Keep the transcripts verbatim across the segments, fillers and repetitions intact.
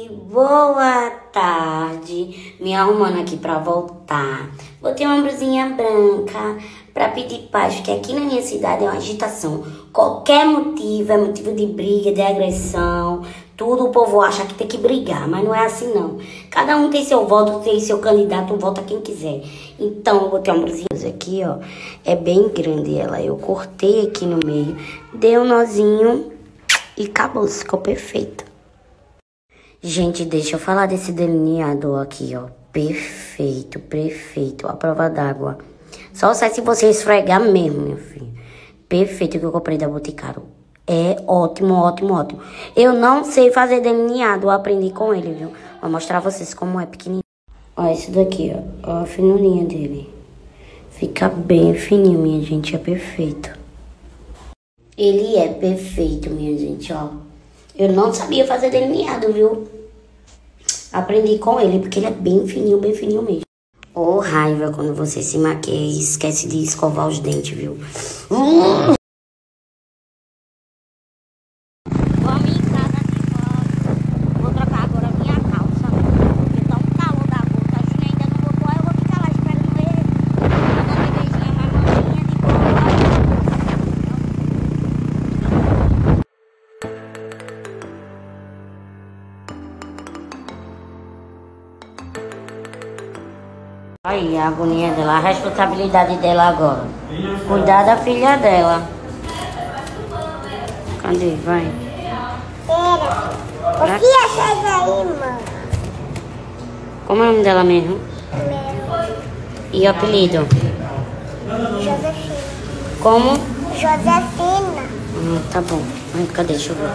Boa tarde, me arrumando aqui pra voltar. Botei uma blusinha branca pra pedir paz, porque aqui na minha cidade é uma agitação. Qualquer motivo é motivo de briga, de agressão, tudo o povo acha que tem que brigar, mas não é assim não. Cada um tem seu voto, tem seu candidato, vota quem quiser. Então eu botei uma blusinha aqui, ó, é bem grande ela. Eu cortei aqui no meio, dei um nozinho e acabou, ficou perfeito. Gente, deixa eu falar desse delineador aqui, ó. Perfeito, perfeito. A prova d'água. Só sai se você esfregar mesmo, meu filho. Perfeito que eu comprei da Boticário. É ótimo, ótimo, ótimo. Eu não sei fazer delineado, eu aprendi com ele, viu? Vou mostrar a vocês como é pequenininho. Ó, esse daqui, ó. Ó a finurinha dele. Fica bem fininho, minha gente. É perfeito. Ele é perfeito, minha gente, ó. Eu não sabia fazer delineado, viu? Aprendi com ele, porque ele é bem fininho, bem fininho mesmo. Ô, oh, raiva quando você se maquia e esquece de escovar os dentes, viu? Hum. Vamos em casa aqui, vou trocar agora a minha calça, porque tá um calor da boca. A Júlia ainda não botou, aí eu vou ficar lá esperando ele. Dando uma beijinha, uma maminha de boa. Aí, a agonia dela, a responsabilidade dela agora. Cuidar da filha dela. Cadê? Vai. Pera. O que é essa daí, mãe? Como é o nome dela mesmo? Primeiro. E o apelido? Josefina. Como? Josefina. Hum, tá bom. Ai, cadê? Deixa eu ver.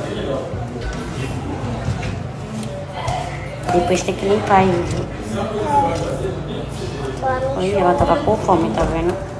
Depois tem que limpar ele. Olha, ela tava com fome, tá vendo?